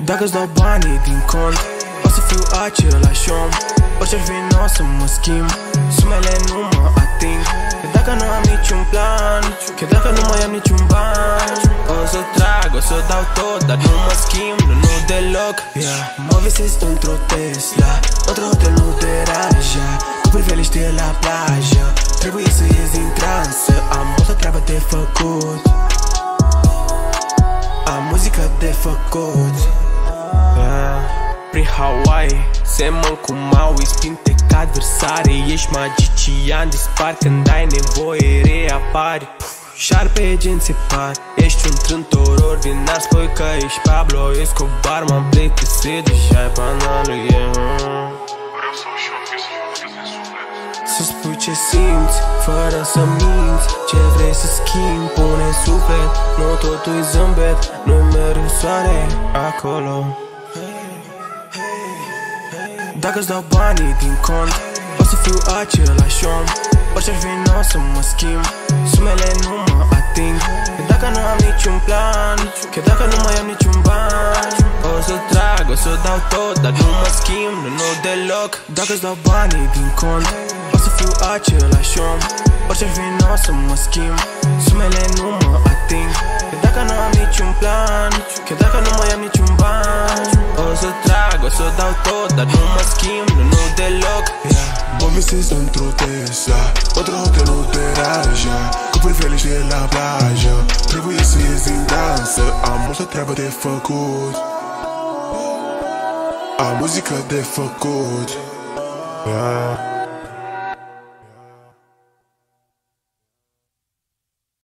Dacă-ți dau banii din cont, o să fiu același om. Orice-ar fi n-o să mă schimb, sumele nu mă ating. Că dacă nu am niciun plan, că dacă nu mai am niciun ban, o să trag, o să dau tot, dar nu mă schimb, nu deloc. Mă visez într-o Tesla, într-un hotel nu deranja, cu priveliște la plajă. Trebuie să ies din transă, am multă treabă de făcut, am muzică de făcut. Prin Hawaii, semăn cu Maui, spinte ca adversare. Ești magician, dispar când ai nevoie, reapari. Șarpe gen țepar, ești un trântor ordinar. Spui că ești Pablo Escobar, m-am plictisit deja-i banalul, Să spui ce simți, fără să minți, ce vrei să schimbi, pune suflet, nu totul-i zâmbet, nu mereu soare acolo. Dacă-ți dau banii din cont, o să fiu același om. Orice-ar fi n-o să mă schimb, sumele nu mă ating. Că dacă nu am niciun plan, că dacă nu mai am niciun ban, o să trag, o să dau tot, dar nu mă schimb, nu deloc. Dacă-ți dau banii din cont, o să fiu același om. Orice-ar fi n-o să mă schimb, sumele nu mă ating. Că dacă nu am niciun plan, că dacă nu mai am niciun ban, o să trag, o să dau tot, dar nu mă schimb, nu deloc. Mă visez într-o Tesla, într-un hotel nu deranja, cu priveliște la plajă. Trebuie să ies din dansă, am multă treabă de făcut, am muzică de făcut.